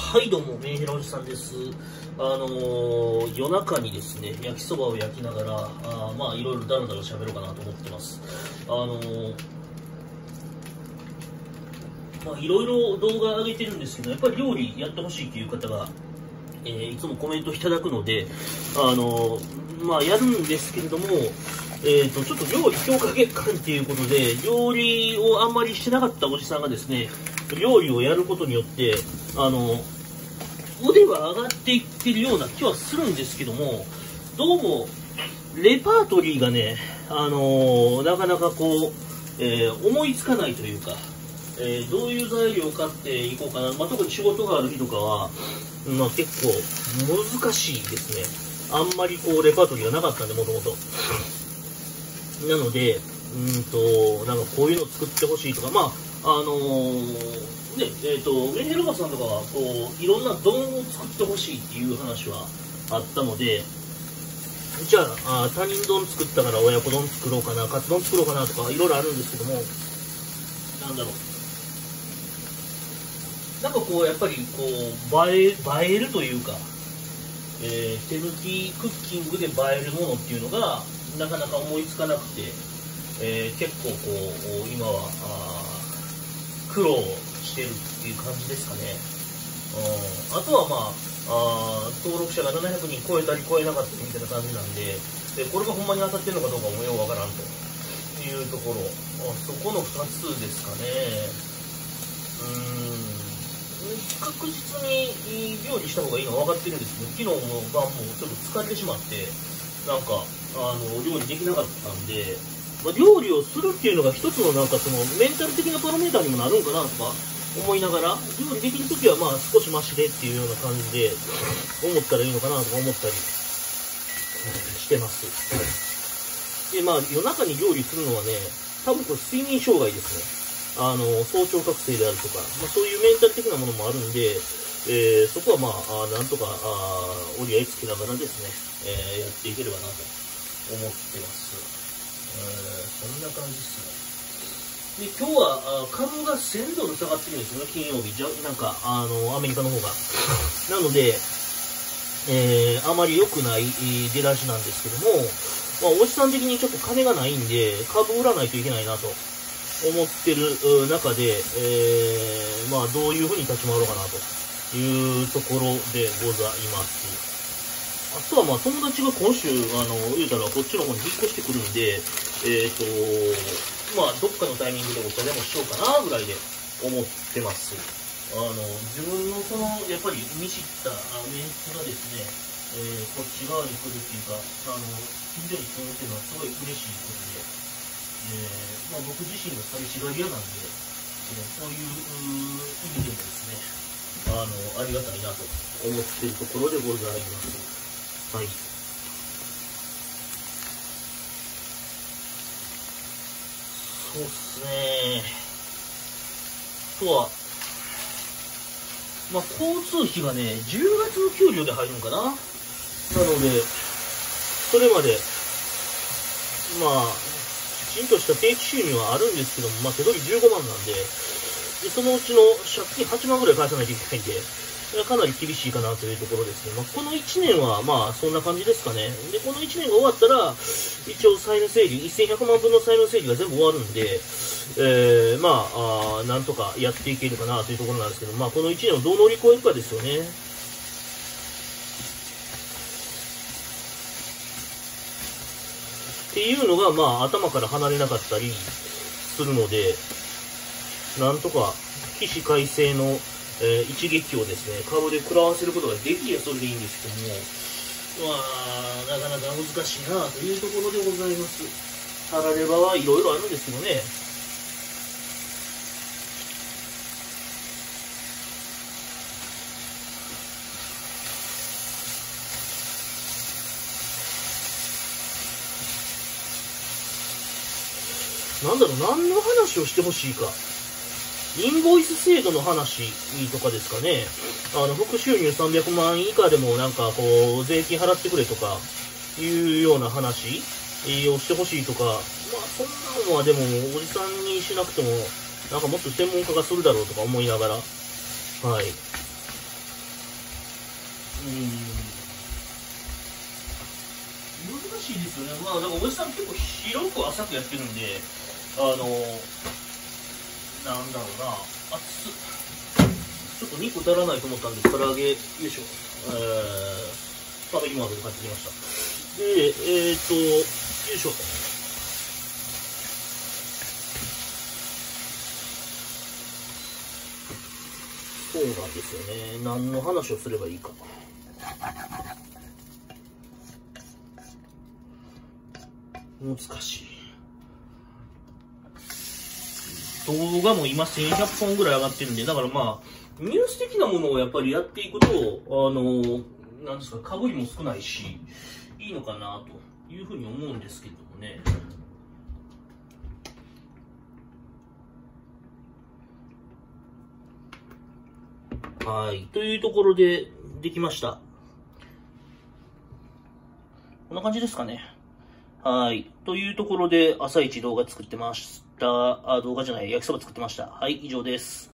はい、どうも、メンヘラおじさんです。夜中にですね、焼きそばを焼きながら、まあ、いろいろだらだら喋ろうかなと思ってます。まあ、いろいろ動画上げてるんですけど、やっぱり料理やってほしいという方が、いつもコメントいただくので、まあ、やるんですけれども、ちょっと料理強化月間っていうことで、料理をあんまりしてなかったおじさんがですね、料理をやることによって、腕は上がっていってるような気はするんですけども、どうも、レパートリーがね、なかなかこう、思いつかないというか、どういう材料を買っていこうかな、まあ、特に仕事がある日とかは、まあ、結構難しいですね。あんまりこうレパートリーがなかったんで、もともと。なので、なんかこういうのを作ってほしいとか、まあ、メンヘルバさんとかは、こう、いろんな丼を作ってほしいっていう話はあったので、じゃあ、他人丼作ったから親子丼作ろうかな、カツ丼作ろうかなとか、いろいろあるんですけども、なんだろう。なんかこう、やっぱりこう、映えるというか、手抜きクッキングで映えるものっていうのが、なかなか思いつかなくて、結構こう、今は、苦労してるっていう感じですかね。あとはまあ、登録者が700人超えたり超えなかったりみたいな感じなんで、これがほんまに当たってるのかどうかもようわからんというところ、そこの2つですかね。確実に料理した方がいいのは分かってるんですけど、昨日も晩もちょっと疲れてしまって、なんか、料理できなかったんで、まあ、料理をするっていうのが一つのなんかそのメンタル的なパラメーターにもなるんかなとか思いながら、料理できるときはまあ少しマシでっていうような感じで思ったらいいのかなとか思ったりしてます。で、まあ夜中に料理するのはね、多分これ睡眠障害ですね。早朝覚醒であるとか、まあ、そういうメンタル的なものもあるんで、そこはまあ、なんとか、折り合いつけながらですね、やっていければなと思ってます。そんな感じですね。で、今日は、株が1000ドル下がってるんですよね、金曜日。なんか、アメリカの方が。なので、あまり良くない出だしなんですけども、まあ、おじさん的にちょっと金がないんで、株売らないといけないなと。思ってる中で、まあ、どういうふうに立ち回ろうかなというところでございます。あとは、まあ、友達が今週、言うたらこっちの方に引っ越してくるんで、まあ、どっかのタイミングでお茶でもしようかな、ぐらいで思ってます。自分のその、やっぱり見知ったメンツがですね、こっち側に来るっていうか、近所に住むっていうのはすごい嬉しいことで、まあ、僕自身が寂しがり屋なんで、そういう意味でもですね、ありがたいなと思っているところでございます。はい。そうっすね。とは、まあ、交通費がね、10月の給料で入るのかな。なので、それまで、まあ、きちんとした定期収入はあるんですけども、まあ、手取り15万なんで、そのうちの借金8万ぐらい返さないといけないんで、かなり厳しいかなというところですね。まあ、この1年は、まあ、そんな感じですかね。で、この1年が終わったら、一応債務整理、1100万分の債務整理が全部終わるんで、まあ、なんとかやっていけるかなというところなんですけど、まあ、この1年をどう乗り越えるかですよね。っていうのが、まあ、頭から離れなかったりするので、なんとか起死回生の、一撃をですね、株で食らわせることができればそれでいいんですけども、まあ、なかなか難しいなというところでございます。たらればはいろいろあるんですけどね。なんだろう、何の話をしてほしいか。インボイス制度の話とかですかね。副収入300万以下でもなんかこう、税金払ってくれとか、いうような話をしてほしいとか、まあそんなのはでも、おじさんにしなくても、なんかもっと専門家がするだろうとか思いながら、はい。 難しいですよね。まあ、だからおじさん結構広く浅くやってるんで、なんだろうな、ちょっと肉足らないと思ったんで、唐揚げ、よいしょ、食べ物で買ってきました。で、よいしょ。そうなんですよね。何の話をすればいいか。難しい。動画も今1100本ぐらい上がってるんで、だからまあ、ニュース的なものをやっぱりやっていくと、なんですか、かぶりも少ないし、いいのかなというふうに思うんですけどもね。はい。というところで、できました。こんな感じですかね。はい。というところで、朝一動画作ってました。動画じゃない、焼きそば作ってました。はい、以上です。